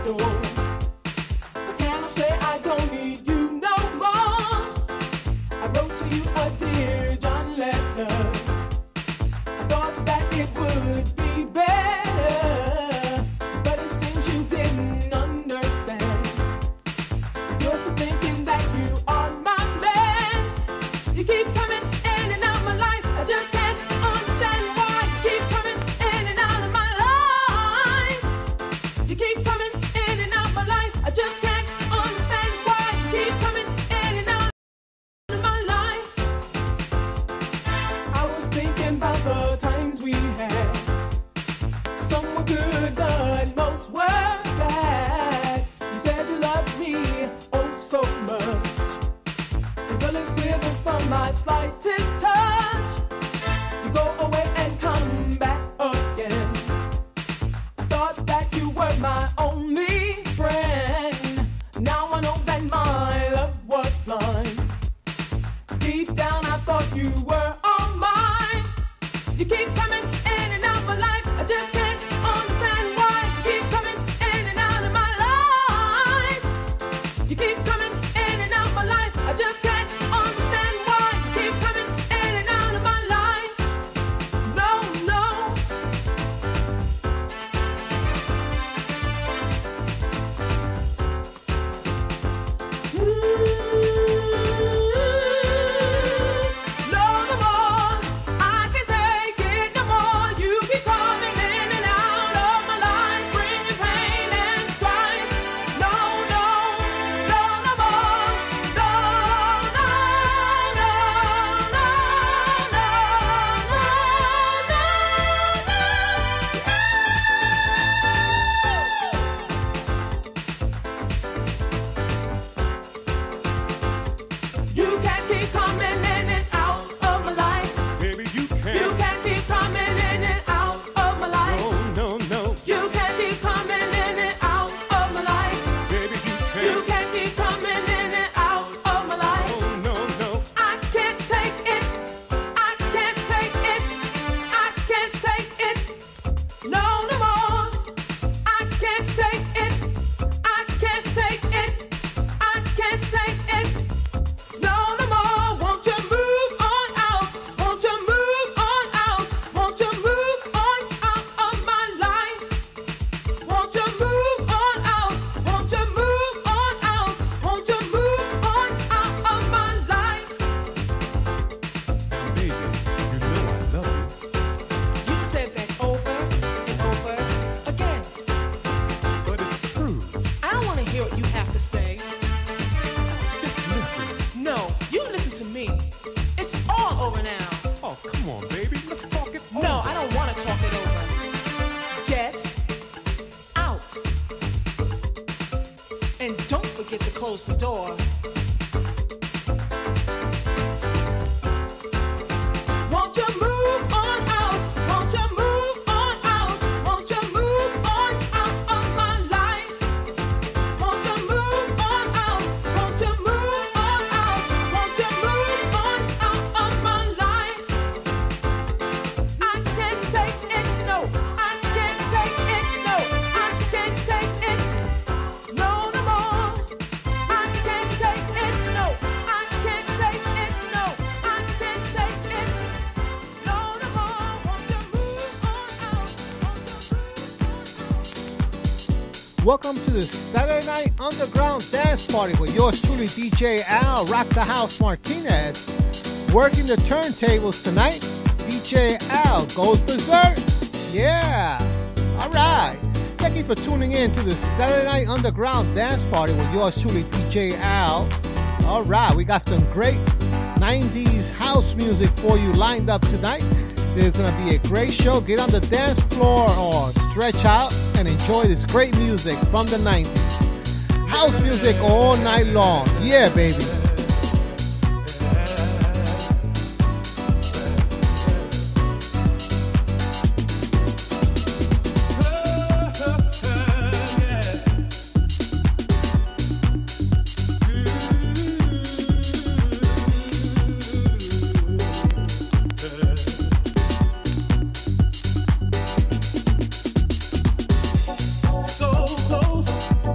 close the door. Won't you move on out? Won't you move on out? Won't you move on out of my life? Won't you move on out? Won't you move on out? Won't you move on out of my life? I can't take it, no. I can't take it, no. I can't take it, no, no more. I can't take it, no. I can't take it, no. I can't take it, no, no more. Won't you move on out? Welcome to the Saturday Night Underground Dance Party with yours truly, DJ Al, Rock the House Martinez. Working the turntables tonight, DJ Al goes berserk. Yeah, all right. Thank you for tuning in to the Saturday Night Underground Dance Party with yours truly, DJ Al. All right, we got some great 90s house music for you lined up tonight. There's going to be a great show. Get on the dance floor or stretch out and enjoy this great music from the 90s. House music all night long. Yeah, baby. So close.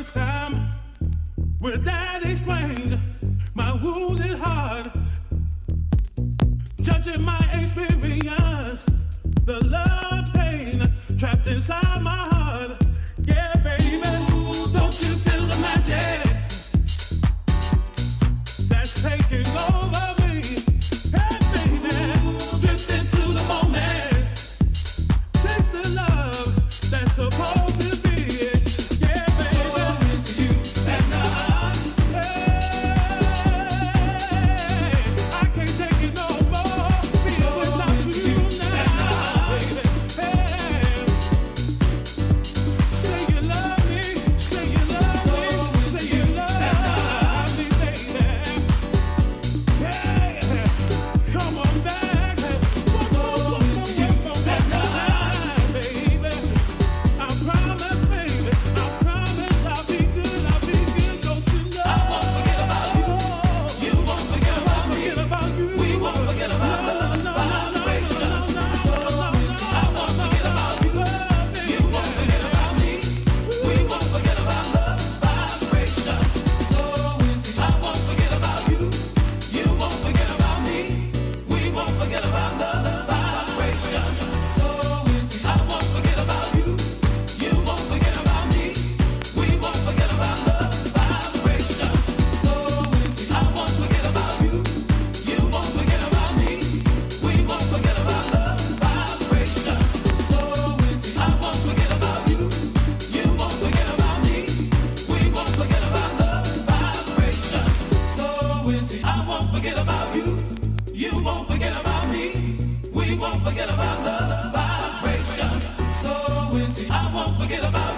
first time with that explained my wounded heart, judging my experience, the love pain trapped inside my heart. Yeah, baby, don't you feel the magic that's taking over me? Hey, baby, drift into the moment, taste the love that's supposed to be. Yeah, baby, so into you and I. Hey, I can't take it no more. So without you now, baby. Hey, say you love me, say you love me, say you love me, baby. Hey, come on back. So into you and I, baby. I promise, baby. I promise I'll be good. I'll be good. Don't you know? I won't forget about you. You won't forget about me. We won't forget about love. Vibration. So into I won't forget about you. You won't forget about me. We won't forget about love. Vibration. So into I won't forget about you. You won't forget about me. We won't forget about love. Vibration. So into I won't forget about you. You won't forget about me. We won't forget about love. Vibration. So into I won't forget about you. You won't forget about me. We won't forget about love. Vibration. So into I won't forget about you. You won't forget about me. We won't forget about love. Vibration. So into I won't forget about you. You won't forget about me. We won't forget about love. Vibration. So into I won't forget about